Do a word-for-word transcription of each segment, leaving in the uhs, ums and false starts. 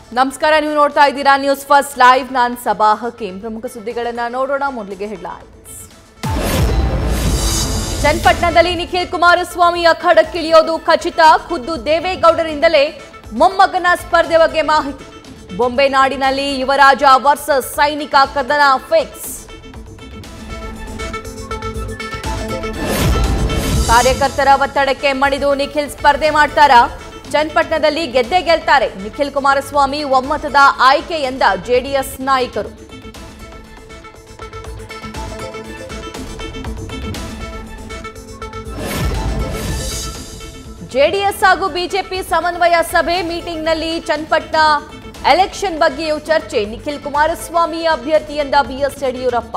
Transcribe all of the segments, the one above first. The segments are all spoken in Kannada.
ನಮಸ್ಕಾರ, ನೀವು ನೋಡ್ತಾ ಇದ್ದೀರಾ ನ್ಯೂಸ್ ಫಸ್ಟ್ ಲೈವ್. ನಾನು ಸಬಾ ಹಕೀಂ. ಪ್ರಮುಖ ಸುದ್ದಿಗಳನ್ನು ನೋಡೋಣ. ಮೊದಲಿಗೆ ಹೆಡ್ಲೈನ್ಸ್. ಚನ್ನಪಟ್ಟಣದಲ್ಲಿ ನಿಖಿಲ್ ಕುಮಾರಸ್ವಾಮಿ ಅಖಾಡಕ್ಕಿಳಿಯೋದು ಖಚಿತ. ಖುದ್ದು ದೇವೇಗೌಡರಿಂದಲೇ ಮೊಮ್ಮಗನ ಸ್ಪರ್ಧೆ ಬಗ್ಗೆ ಮಾಹಿತಿ. ಬೊಂಬೆ ನಾಡಿನಲ್ಲಿ ಯುವರಾಜ ವರ್ಸಸ್ ಸೈನಿಕ ಕದನ ಫಿಕ್ಸ್. ಕಾರ್ಯಕರ್ತರ ಒತ್ತಡಕ್ಕೆ ಮಣಿದು ನಿಖಿಲ್ ಸ್ಪರ್ಧೆ ಮಾಡ್ತಾರಾ? ಚನ್ನಪಟ್ಟಣದಲ್ಲಿ ಗೆದ್ದೇ ಗೆಲ್ತಾರೆ. ನಿಖಿಲ್ ಕುಮಾರಸ್ವಾಮಿ ಒಮ್ಮತದ ಆಯ್ಕೆ ಎಂದ ಜೆಡಿಎಸ್ ನಾಯಕರು. ಜೆಡಿಎಸ್ ಹಾಗೂ ಬಿಜೆಪಿ ಸಮನ್ವಯ ಸಭೆ ಮೀಟಿಂಗ್ನಲ್ಲಿ ಚನ್ನಪಟ್ಟಣ ಎಲೆಕ್ಷನ್ ಬಗ್ಗೆಯೂ ಚರ್ಚೆ. ನಿಖಿಲ್ ಕುಮಾರಸ್ವಾಮಿ ಅಭ್ಯರ್ಥಿ ಎಂದ ಬಿಎಸ್ ಯಡಿಯೂರಪ್ಪ.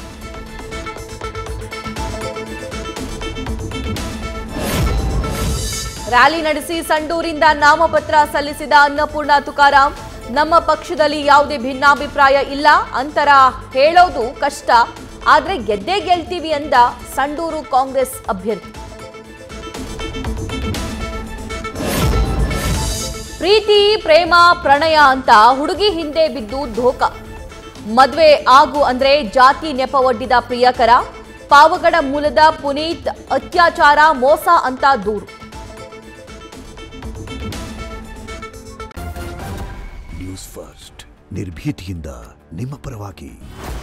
ರ್ಯಾಲಿ ನಡೆಸಿ ಸಂಡೂರಿಂದ ನಾಮಪತ್ರ ಸಲ್ಲಿಸಿದ ಅನ್ನಪೂರ್ಣ ತುಕಾರಾಂ. ನಮ್ಮ ಪಕ್ಷದಲ್ಲಿ ಯಾವುದೇ ಭಿನ್ನಾಭಿಪ್ರಾಯ ಇಲ್ಲ, ಅಂತರ ಹೇಳೋದು ಕಷ್ಟ, ಆದ್ರೆ ಗೆದ್ದೇ ಗೆಲ್ತೀವಿ ಎಂದ ಸಂಡೂರು ಕಾಂಗ್ರೆಸ್ ಅಭ್ಯರ್ಥಿ. ಪ್ರೀತಿ, ಪ್ರೇಮ, ಪ್ರಣಯ ಅಂತ ಹುಡುಗಿ ಹಿಂದೆ ಬಿದ್ದು ಧೋಕ. ಮದ್ವೆ ಆಗು ಅಂದ್ರೆ ಜಾತಿ ನೆಪ ಒಡ್ಡಿದ ಪ್ರಿಯಕರ. ಪಾವಗಡ ಮೂಲದ ಪುನೀತ್ ಅತ್ಯಾಚಾರ, ಮೋಸ ಅಂತ ದೂರು. ನ್ಯೂಸ್ ಫಸ್ಟ್ ನಿರ್ಭೀತಿಯಿಂದ ನಿಮ್ಮ ಪರವಾಗಿ.